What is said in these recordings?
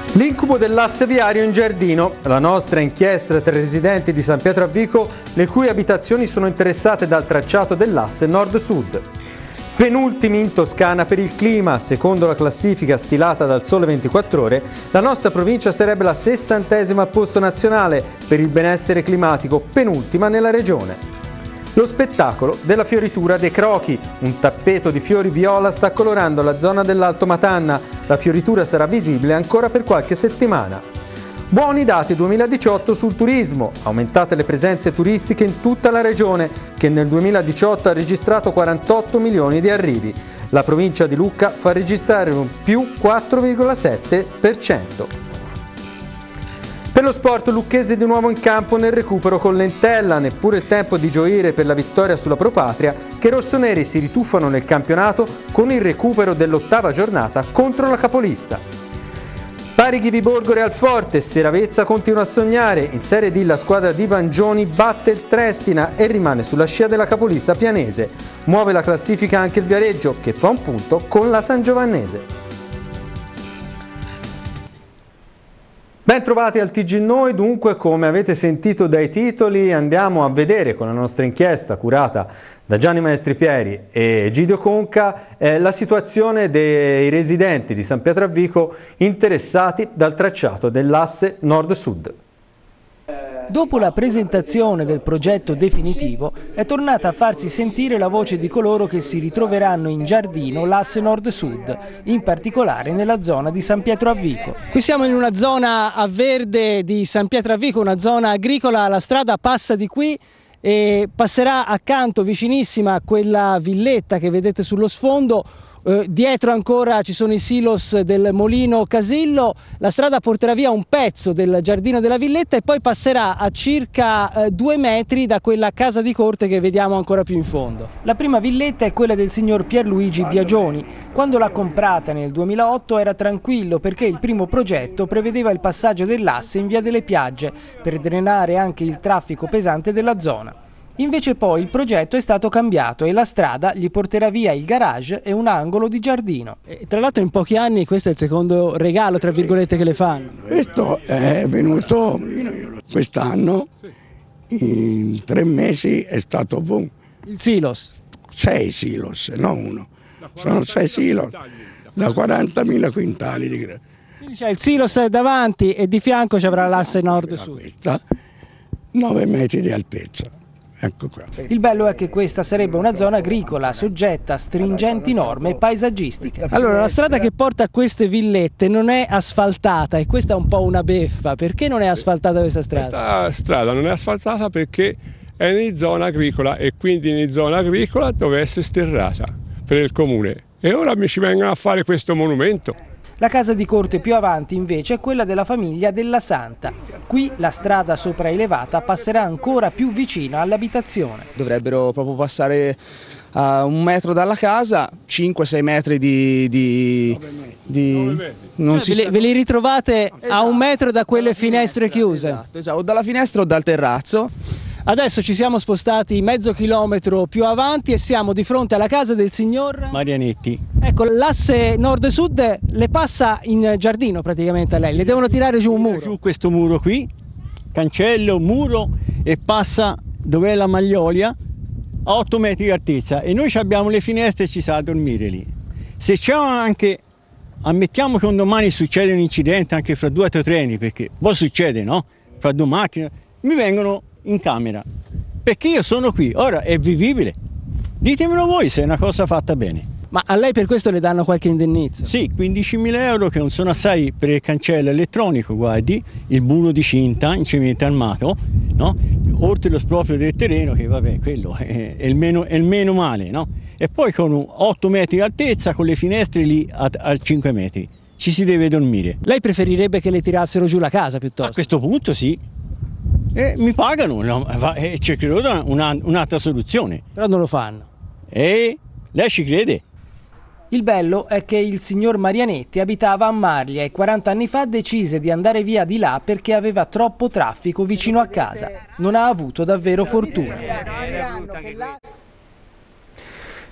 L'incubo dell'asse viario in giardino, la nostra inchiesta tra residenti di San Pietro a Vico, le cui abitazioni sono interessate dal tracciato dell'asse nord-sud. Penultimi in Toscana per il clima, secondo la classifica stilata dal Sole 24 Ore, la nostra provincia sarebbe la 60ª al posto nazionale per il benessere climatico, penultima nella regione. Lo spettacolo della fioritura dei crochi, un tappeto di fiori viola sta colorando la zona dell'Alto Matanna. La fioritura sarà visibile ancora per qualche settimana. Buoni dati 2018 sul turismo, aumentate le presenze turistiche in tutta la regione, che nel 2018 ha registrato 48 milioni di arrivi. La provincia di Lucca fa registrare un più 4,7%. Per lo sport, lucchese di nuovo in campo nel recupero con Lentella, neppure il tempo di gioire per la vittoria sulla Pro Patria, che i rossoneri si rituffano nel campionato con il recupero dell'8ª giornata contro la capolista. Pari Viborgo Realforte, Seravezza continua a sognare, in Serie D la squadra di Vangioni batte il Trestina e rimane sulla scia della capolista pianese. Muove la classifica anche il Viareggio, che fa un punto con la Sangiovannese. Ben trovati al TG Noi, dunque come avete sentito dai titoli andiamo a vedere con la nostra inchiesta curata da Gianni Maestripieri e Egidio Conca la situazione dei residenti di San Pietro a Vico interessati dal tracciato dell'asse nord-sud. Dopo la presentazione del progetto definitivo è tornata a farsi sentire la voce di coloro che si ritroveranno in giardino l'asse nord-sud, in particolare nella zona di San Pietro a Vico. Qui siamo in una zona a verde di San Pietro a Vico, una zona agricola, la strada passa di qui e passerà accanto, vicinissima a quella villetta che vedete sullo sfondo. Dietro ancora ci sono i silos del Molino Casillo, la strada porterà via un pezzo del giardino della villetta e poi passerà a circa 2 metri da quella casa di corte che vediamo ancora più in fondo. La prima villetta è quella del signor Pierluigi Biagioni. Quando l'ha comprata nel 2008 era tranquillo perché il primo progetto prevedeva il passaggio dell'asse in via delle Piagge per drenare anche il traffico pesante della zona. Invece poi il progetto è stato cambiato e la strada gli porterà via il garage e un angolo di giardino. E tra l'altro in pochi anni questo è il secondo regalo, tra virgolette, che le fanno. Questo è venuto quest'anno, in 3 mesi è stato boom. Il silos? 6 silos, non uno. Sono 6 silos da 40.000 quintali di grano. Quindi c'è il silos davanti e di fianco ci avrà l'asse nord-sud. Questa 9 metri di altezza. Ecco qua. Il bello è che questa sarebbe una zona agricola soggetta a stringenti norme paesaggistiche. Allora, la strada che porta a queste villette non è asfaltata e questa è un po' una beffa. Perché non è asfaltata questa strada? Questa strada non è asfaltata perché è in zona agricola e quindi in zona agricola dove essere sterrata per il comune. E ora mi ci vengono a fare questo monumento. La casa di corte più avanti invece è quella della famiglia Della Santa. Qui la strada sopraelevata passerà ancora più vicina all'abitazione. Dovrebbero proprio passare a 1 metro dalla casa, 5-6 metri di... Non cioè, ve li ritrovate a 1 metro da quelle finestre chiuse? Esatto, o dalla finestra o dal terrazzo. Adesso ci siamo spostati mezzo chilometro più avanti e siamo di fronte alla casa del signor Marianetti. Ecco, l'asse nord-sud le passa in giardino praticamente a lei, le devono tirare giù un muro. Giù questo muro qui, cancello, muro e passa dove è la Magliolia a 8 metri di altezza e noi abbiamo le finestre e ci sa a dormire lì. Se c'è anche, ammettiamo che un domani succede un incidente anche fra 2 o 3 treni, perché poi succede, no? Fra 2 macchine, mi vengono in camera, perché io sono qui, ora è vivibile, ditemelo voi se è una cosa fatta bene. Ma a lei per questo le danno qualche indennizzo? Sì, 15.000 euro che non sono assai per il cancello elettronico, guardi, il muro di cinta in cemento armato, no? Oltre lo esproprio del terreno che vabbè, quello è il meno male, no? E poi con 8 metri di altezza, con le finestre lì a 5 metri, ci si deve dormire. Lei preferirebbe che le tirassero giù la casa piuttosto? A questo punto sì. Mi pagano, no? Cercherò un'altra soluzione. Però non lo fanno. Lei ci crede? Il bello è che il signor Marianetti abitava a Marlia e 40 anni fa decise di andare via di là perché aveva troppo traffico vicino a casa. Non ha avuto davvero fortuna.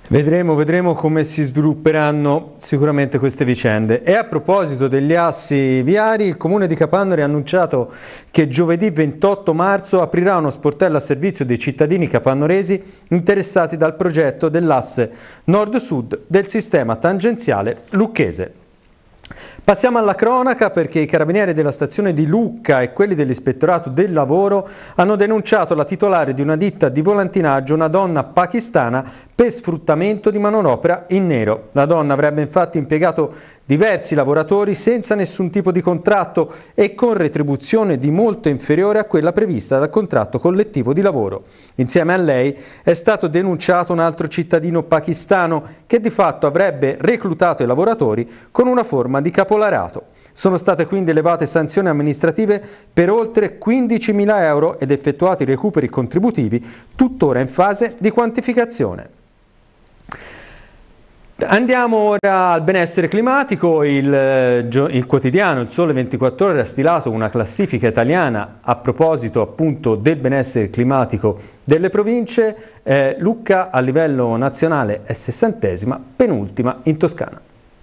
Vedremo come si svilupperanno sicuramente queste vicende. E a proposito degli assi viari, il Comune di Capannori ha annunciato che giovedì 28 marzo aprirà uno sportello a servizio dei cittadini capannoresi interessati dal progetto dell'asse nord-sud del sistema tangenziale lucchese. Passiamo alla cronaca, perché i carabinieri della stazione di Lucca e quelli dell'Ispettorato del Lavoro hanno denunciato la titolare di una ditta di volantinaggio, una donna pakistana, per sfruttamento di manodopera in nero. La donna avrebbe infatti impiegato diversi lavoratori senza nessun tipo di contratto e con retribuzione di molto inferiore a quella prevista dal contratto collettivo di lavoro. Insieme a lei è stato denunciato un altro cittadino pakistano che di fatto avrebbe reclutato i lavoratori con una forma di capolarato. Sono state quindi elevate sanzioni amministrative per oltre 15.000 euro ed effettuati recuperi contributivi, tuttora in fase di quantificazione. Andiamo ora al benessere climatico. Il quotidiano Il Sole 24 Ore ha stilato una classifica italiana a proposito appunto del benessere climatico delle province. Lucca a livello nazionale è 60ª, penultima in Toscana.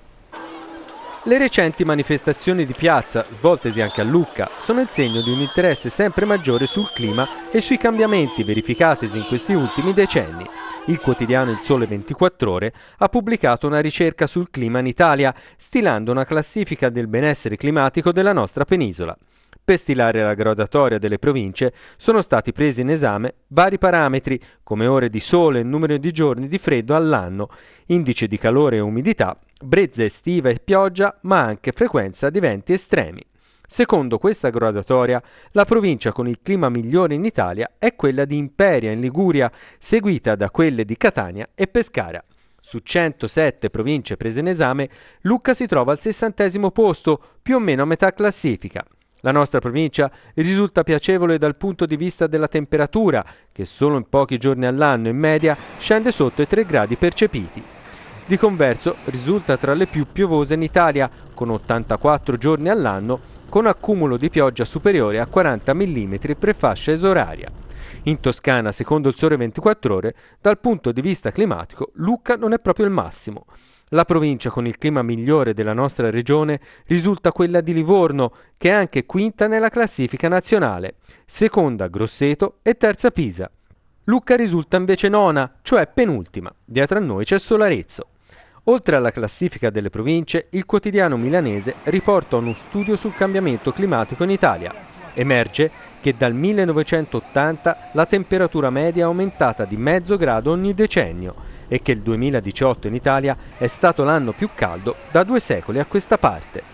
Le recenti manifestazioni di piazza, svoltesi anche a Lucca, sono il segno di un interesse sempre maggiore sul clima e sui cambiamenti verificatisi in questi ultimi decenni. Il quotidiano Il Sole 24 Ore ha pubblicato una ricerca sul clima in Italia, stilando una classifica del benessere climatico della nostra penisola. Per stilare la graduatoria delle province sono stati presi in esame vari parametri, come ore di sole e numero di giorni di freddo all'anno, indice di calore e umidità, brezza estiva e pioggia, ma anche frequenza di eventi estremi. Secondo questa graduatoria, la provincia con il clima migliore in Italia è quella di Imperia in Liguria, seguita da quelle di Catania e Pescara. Su 107 province prese in esame, Lucca si trova al 60° posto, più o meno a metà classifica. La nostra provincia risulta piacevole dal punto di vista della temperatura, che solo in pochi giorni all'anno in media scende sotto i 3 gradi percepiti. Di converso risulta tra le più piovose in Italia, con 84 giorni all'anno, con accumulo di pioggia superiore a 40 mm per fascia esoraria. In Toscana, secondo Il Sole 24 Ore, dal punto di vista climatico, Lucca non è proprio il massimo. La provincia con il clima migliore della nostra regione risulta quella di Livorno, che è anche quinta nella classifica nazionale, seconda Grosseto e terza Pisa. Lucca risulta invece nona, cioè penultima. Dietro a noi c'è solo Arezzo. Oltre alla classifica delle province, il quotidiano milanese riporta uno studio sul cambiamento climatico in Italia. Emerge che dal 1980 la temperatura media è aumentata di mezzo grado ogni decennio e che il 2018 in Italia è stato l'anno più caldo da 2 secoli a questa parte.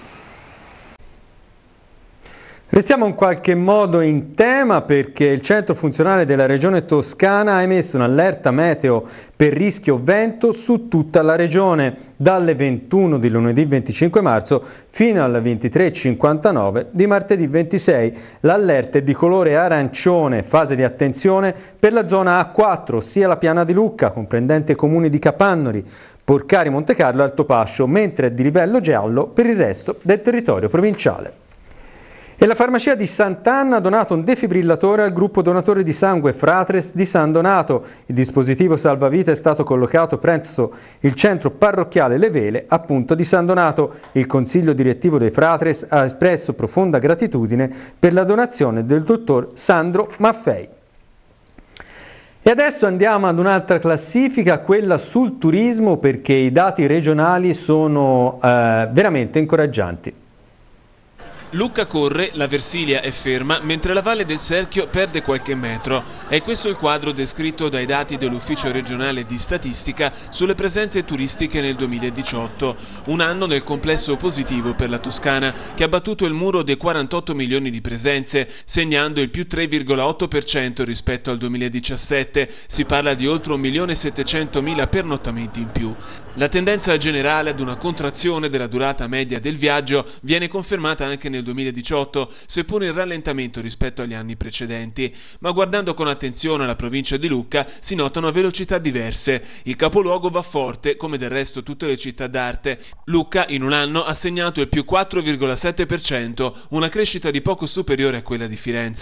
Restiamo in qualche modo in tema, perché il centro funzionale della regione Toscana ha emesso un'allerta meteo per rischio vento su tutta la regione dalle 21 di lunedì 25 marzo fino alle 23:59 di martedì 26. L'allerta è di colore arancione, fase di attenzione per la zona A4, ossia la piana di Lucca, comprendente i comuni di Capannori, Porcari, Montecarlo e Altopascio, mentre è di livello giallo per il resto del territorio provinciale. E la farmacia di Sant'Anna ha donato un defibrillatore al gruppo donatore di sangue Fratres di San Donato. Il dispositivo salvavita è stato collocato presso il centro parrocchiale Le Vele, appunto di San Donato. Il consiglio direttivo dei Fratres ha espresso profonda gratitudine per la donazione del dottor Sandro Maffei. E adesso andiamo ad un'altra classifica, quella sul turismo, perché i dati regionali sono veramente incoraggianti. Lucca corre, la Versilia è ferma, mentre la Valle del Serchio perde qualche metro. È questo il quadro descritto dai dati dell'Ufficio regionale di statistica sulle presenze turistiche nel 2018. Un anno nel complesso positivo per la Toscana, che ha battuto il muro dei 48 milioni di presenze, segnando il più 3,8% rispetto al 2017. Si parla di oltre 1.700.000 pernottamenti in più. La tendenza generale ad una contrazione della durata media del viaggio viene confermata anche nel 2018, seppur in rallentamento rispetto agli anni precedenti. Ma guardando con attenzione la provincia di Lucca si notano velocità diverse. Il capoluogo va forte, come del resto tutte le città d'arte. Lucca in un anno ha segnato il più 4,7%, una crescita di poco superiore a quella di Firenze.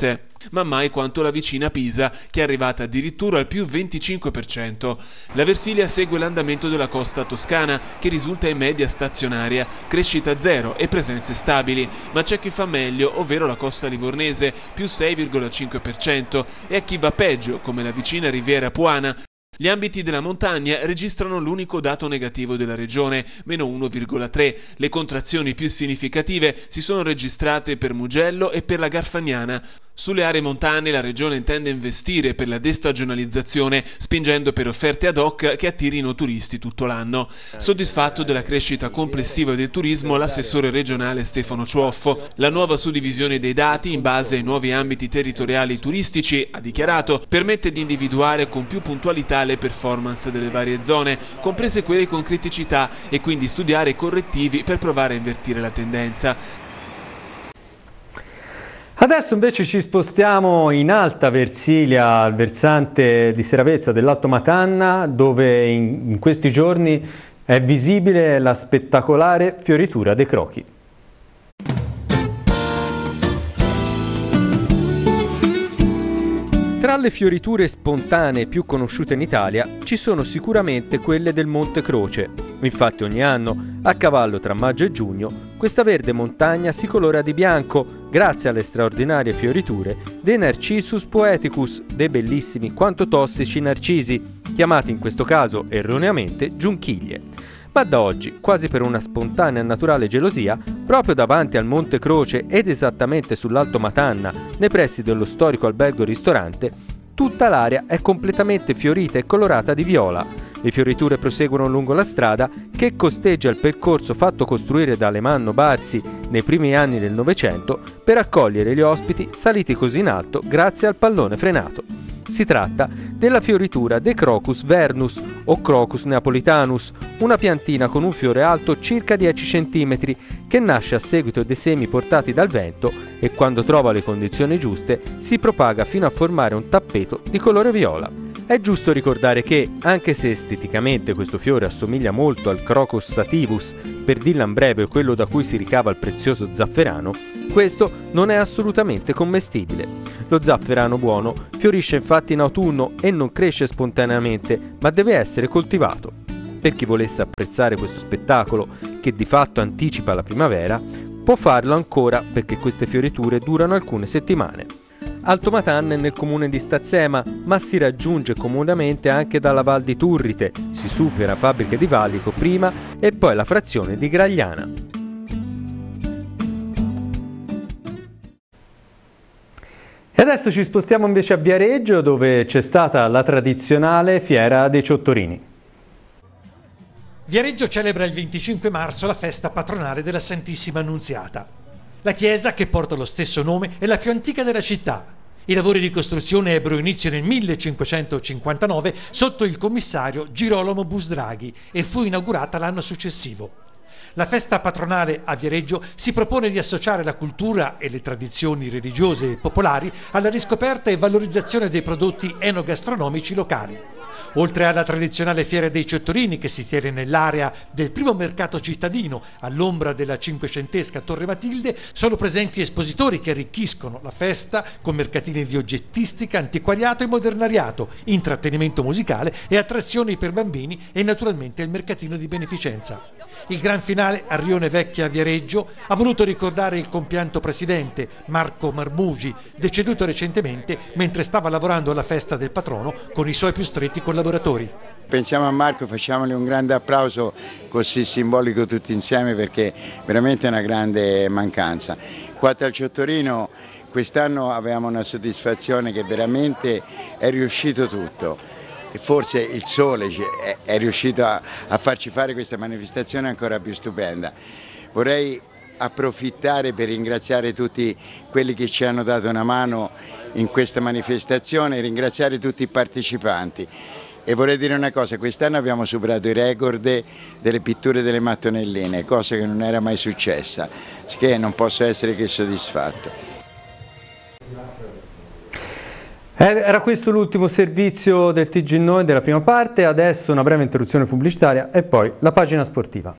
ma mai quanto la vicina Pisa, che è arrivata addirittura al più 25%. La Versilia segue l'andamento della costa toscana, che risulta in media stazionaria, crescita zero e presenze stabili, ma c'è chi fa meglio, ovvero la costa livornese, più 6,5%, e a chi va peggio, come la vicina Riviera Puana. Gli ambiti della montagna registrano l'unico dato negativo della regione, meno 1,3. Le contrazioni più significative si sono registrate per Mugello e per la Garfagnana. Sulle aree montane la regione intende investire per la destagionalizzazione, spingendo per offerte ad hoc che attirino turisti tutto l'anno. Soddisfatto della crescita complessiva del turismo l'assessore regionale Stefano Ciuoffo. La nuova suddivisione dei dati in base ai nuovi ambiti territoriali turistici, ha dichiarato, permette di individuare con più puntualità le performance delle varie zone, comprese quelle con criticità, e quindi studiare correttivi per provare a invertire la tendenza. Adesso invece ci spostiamo in Alta Versilia, al versante di Seravezza dell'Alto Matanna, dove in questi giorni è visibile la spettacolare fioritura dei crochi. Tra le fioriture spontanee più conosciute in Italia ci sono sicuramente quelle del Monte Croce. Infatti ogni anno, a cavallo tra maggio e giugno, questa verde montagna si colora di bianco grazie alle straordinarie fioriture dei Narcissus poeticus, dei bellissimi quanto tossici narcisi, chiamati in questo caso erroneamente giunchiglie. Ma da oggi, quasi per una spontanea e naturale gelosia, proprio davanti al Monte Croce ed esattamente sull'Alto Matanna, nei pressi dello storico albergo-ristorante, tutta l'area è completamente fiorita e colorata di viola. Le fioriture proseguono lungo la strada che costeggia il percorso fatto costruire da Alemanno Barzi nei primi anni del Novecento per accogliere gli ospiti saliti così in alto grazie al pallone frenato. Si tratta della fioritura De Crocus vernus o Crocus neapolitanus, una piantina con un fiore alto circa 10 cm che nasce a seguito dei semi portati dal vento e quando trova le condizioni giuste si propaga fino a formare un tappeto di colore viola. È giusto ricordare che, anche se esteticamente questo fiore assomiglia molto al Crocus sativus, per dirla in breve quello da cui si ricava il prezioso zafferano, questo non è assolutamente commestibile. Lo zafferano buono fiorisce infatti in autunno e non cresce spontaneamente, ma deve essere coltivato. Per chi volesse apprezzare questo spettacolo, che di fatto anticipa la primavera, può farlo ancora perché queste fioriture durano alcune settimane. Alto Matanna è nel comune di Stazzema, ma si raggiunge comodamente anche dalla Val di Turrite, si supera Fabbrica di Vallico prima e poi la frazione di Gragliana. E adesso ci spostiamo invece a Viareggio, dove c'è stata la tradizionale Fiera dei Ciottorini. Viareggio celebra il 25 marzo la festa patronale della Santissima Annunziata. La chiesa, che porta lo stesso nome, è la più antica della città. I lavori di costruzione ebbero inizio nel 1559 sotto il commissario Girolamo Busdraghi e fu inaugurata l'anno successivo. La festa patronale a Viareggio si propone di associare la cultura e le tradizioni religiose e popolari alla riscoperta e valorizzazione dei prodotti enogastronomici locali. Oltre alla tradizionale Fiera dei Ciottorini, che si tiene nell'area del primo mercato cittadino all'ombra della cinquecentesca Torre Matilde, sono presenti espositori che arricchiscono la festa con mercatini di oggettistica, antiquariato e modernariato, intrattenimento musicale e attrazioni per bambini e naturalmente il mercatino di beneficenza. Il gran finale a Rione Vecchia a Viareggio ha voluto ricordare il compianto presidente Marco Marmugi, deceduto recentemente mentre stava lavorando alla festa del patrono con i suoi più stretti collaboratori. Pensiamo a Marco, facciamogli un grande applauso così simbolico tutti insieme, perché veramente è una grande mancanza. Quanto al Ciottorino, quest'anno avevamo una soddisfazione che veramente è riuscito tutto. Forse il sole è riuscito a farci fare questa manifestazione ancora più stupenda. Vorrei approfittare per ringraziare tutti quelli che ci hanno dato una mano in questa manifestazione, ringraziare tutti i partecipanti. E vorrei dire una cosa, quest'anno abbiamo superato i record delle pitture delle mattonelline, cosa che non era mai successa, che non posso essere che soddisfatto. Era questo l'ultimo servizio del TG Noi della prima parte, adesso una breve interruzione pubblicitaria e poi la pagina sportiva.